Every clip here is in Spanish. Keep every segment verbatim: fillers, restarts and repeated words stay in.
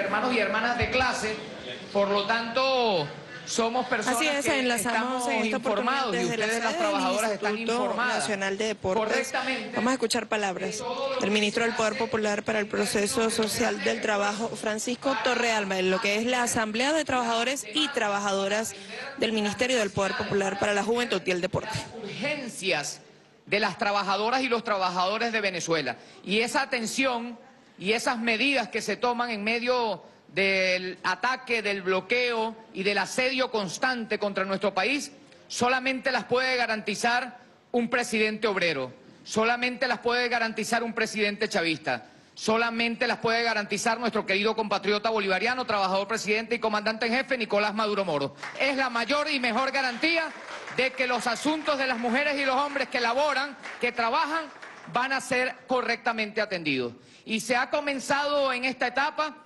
hermanos y hermanas de clase, por lo tanto somos personas Así es, que enlazamos estamos en esta informados y desde la ustedes sede las trabajadoras del están Instituto informadas Nacional de Deportes. correctamente. Vamos a escuchar palabras del ministro del Poder Popular para el Proceso Social del Trabajo, Francisco Torrealba, en lo que es la Asamblea de Trabajadores y Trabajadoras del Ministerio del Poder Popular para la Juventud y el Deporte. Urgencias de las trabajadoras y los trabajadores de Venezuela. Y esa atención y esas medidas que se toman en medio del ataque, del bloqueo y del asedio constante contra nuestro país, solamente las puede garantizar un presidente obrero, solamente las puede garantizar un presidente chavista, solamente las puede garantizar nuestro querido compatriota bolivariano, trabajador presidente y comandante en jefe, Nicolás Maduro Moros. Es la mayor y mejor garantía de que los asuntos de las mujeres y los hombres que laboran, que trabajan, van a ser correctamente atendidos. Y se ha comenzado en esta etapa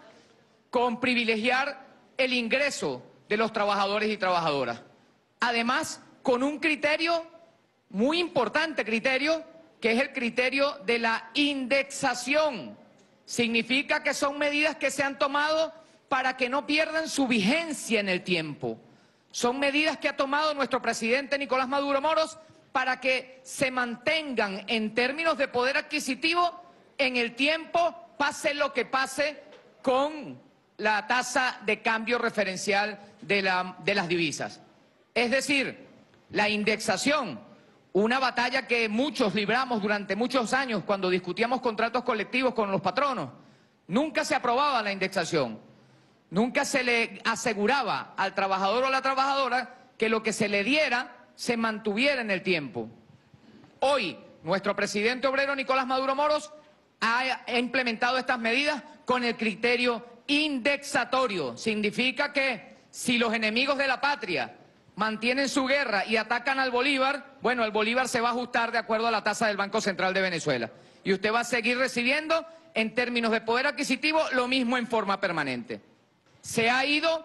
con privilegiar el ingreso de los trabajadores y trabajadoras. Además, con un criterio, muy importante criterio, que es el criterio de la indexación. Significa que son medidas que se han tomado para que no pierdan su vigencia en el tiempo. Son medidas que ha tomado nuestro presidente Nicolás Maduro Moros para que se mantengan en términos de poder adquisitivo en el tiempo, pase lo que pase con la tasa de cambio referencial de, la, de las divisas. Es decir, la indexación, una batalla que muchos libramos durante muchos años cuando discutíamos contratos colectivos con los patronos. Nunca se aprobaba la indexación, nunca se le aseguraba al trabajador o a la trabajadora que lo que se le diera se mantuviera en el tiempo. Hoy, nuestro presidente obrero Nicolás Maduro Moros ha implementado estas medidas con el criterio indexatorio. Significa que si los enemigos de la patria mantienen su guerra y atacan al Bolívar, bueno, el Bolívar se va a ajustar de acuerdo a la tasa del Banco Central de Venezuela. Y usted va a seguir recibiendo, en términos de poder adquisitivo, lo mismo en forma permanente. Se ha ido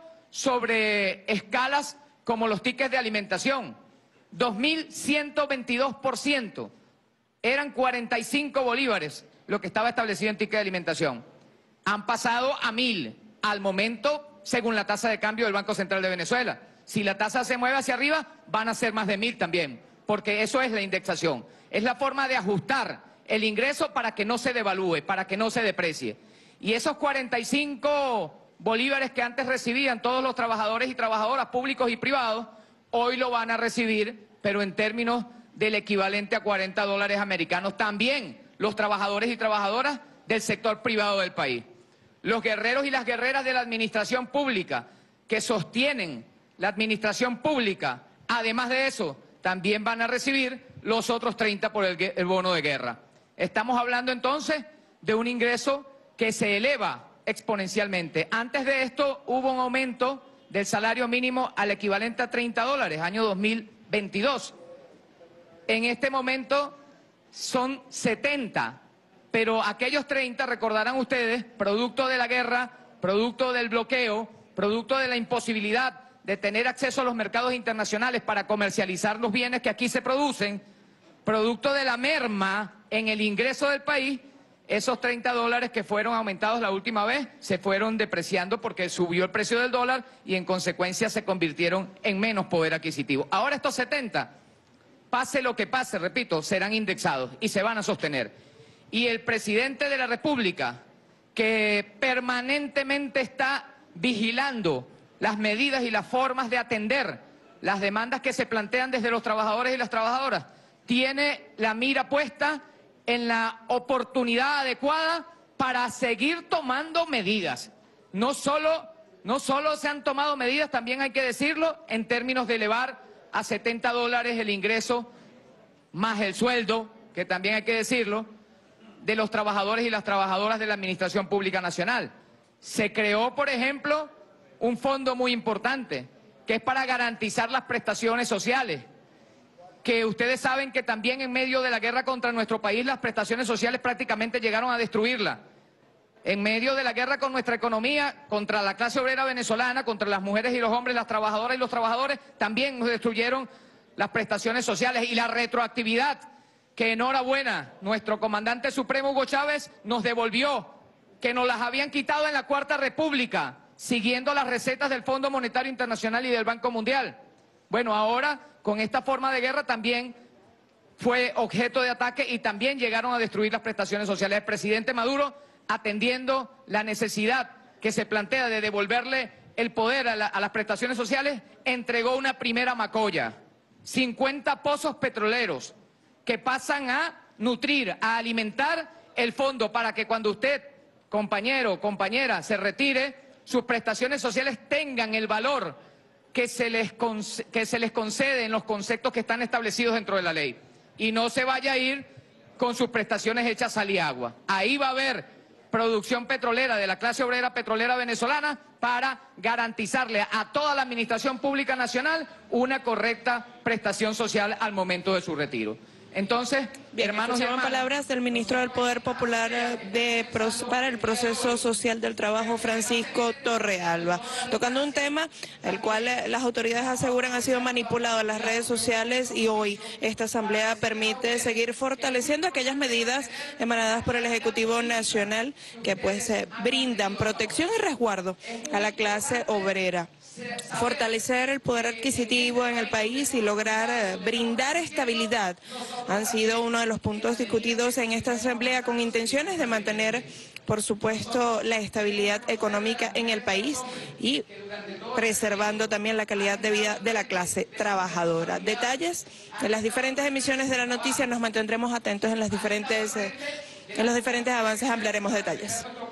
sobre escalas como los tickets de alimentación. dos mil ciento veintidós por ciento. Eran cuarenta y cinco bolívares lo que estaba establecido en ticket de alimentación. Han pasado a mil al momento, según la tasa de cambio del Banco Central de Venezuela. Si la tasa se mueve hacia arriba, van a ser más de mil también, porque eso es la indexación. Es la forma de ajustar el ingreso para que no se devalúe, para que no se deprecie. Y esos cuarenta y cinco bolívares que antes recibían todos los trabajadores y trabajadoras públicos y privados, hoy lo van a recibir, pero en términos del equivalente a cuarenta dólares americanos también los trabajadores y trabajadoras del sector privado del país. Los guerreros y las guerreras de la administración pública que sostienen la administración pública, además de eso, también van a recibir los otros treinta por el, el bono de guerra. Estamos hablando entonces de un ingreso que se eleva exponencialmente. Antes de esto hubo un aumento del salario mínimo al equivalente a treinta dólares, año dos mil veintidós. En este momento son setenta, pero aquellos treinta, recordarán ustedes, producto de la guerra, producto del bloqueo, producto de la imposibilidad de tener acceso a los mercados internacionales para comercializar los bienes que aquí se producen, producto de la merma en el ingreso del país, esos treinta dólares que fueron aumentados la última vez se fueron depreciando porque subió el precio del dólar y en consecuencia se convirtieron en menos poder adquisitivo. Ahora estos setenta, pase lo que pase, repito, serán indexados y se van a sostener. Y el presidente de la República, que permanentemente está vigilando las medidas y las formas de atender las demandas que se plantean desde los trabajadores y las trabajadoras, tiene la mira puesta en la oportunidad adecuada para seguir tomando medidas. No solo, no solo se han tomado medidas, también hay que decirlo, en términos de elevar a setenta dólares el ingreso más el sueldo, que también hay que decirlo, de los trabajadores y las trabajadoras de la Administración Pública Nacional. Se creó, por ejemplo, un fondo muy importante, que es para garantizar las prestaciones sociales, que ustedes saben que también en medio de la guerra contra nuestro país las prestaciones sociales prácticamente llegaron a destruirla. En medio de la guerra con nuestra economía, contra la clase obrera venezolana, contra las mujeres y los hombres, las trabajadoras y los trabajadores, también nos destruyeron las prestaciones sociales y la retroactividad, que enhorabuena, nuestro comandante supremo Hugo Chávez nos devolvió que nos las habían quitado en la Cuarta República, siguiendo las recetas del Fondo Monetario Internacional y del Banco Mundial. Bueno, ahora con esta forma de guerra también fue objeto de ataque y también llegaron a destruir las prestaciones sociales. El presidente Maduro, atendiendo la necesidad que se plantea de devolverle el poder a, la, a las prestaciones sociales, entregó una primera macolla, cincuenta pozos petroleros que pasan a nutrir, a alimentar el fondo para que cuando usted, compañero o compañera, se retire, sus prestaciones sociales tengan el valor que se les, que se les concede en los conceptos que están establecidos dentro de la ley. Y no se vaya a ir con sus prestaciones hechas sal y agua. Ahí va a haber producción petrolera de la clase obrera petrolera venezolana para garantizarle a toda la Administración Pública Nacional una correcta prestación social al momento de su retiro. Entonces, bien, hermanos y hermanas, palabras del ministro del Poder Popular de, para el Proceso Social del Trabajo, Francisco Torrealba, tocando un tema el cual las autoridades aseguran ha sido manipulado en las redes sociales, y hoy esta asamblea permite seguir fortaleciendo aquellas medidas emanadas por el Ejecutivo Nacional que pues eh, brindan protección y resguardo a la clase obrera. Fortalecer el poder adquisitivo en el país y lograr eh, brindar estabilidad han sido uno de los puntos discutidos en esta asamblea, con intenciones de mantener, por supuesto, la estabilidad económica en el país y preservando también la calidad de vida de la clase trabajadora. Detalles en las diferentes emisiones de la noticia, nos mantendremos atentos en las diferentes, eh, en los diferentes avances, ampliaremos detalles.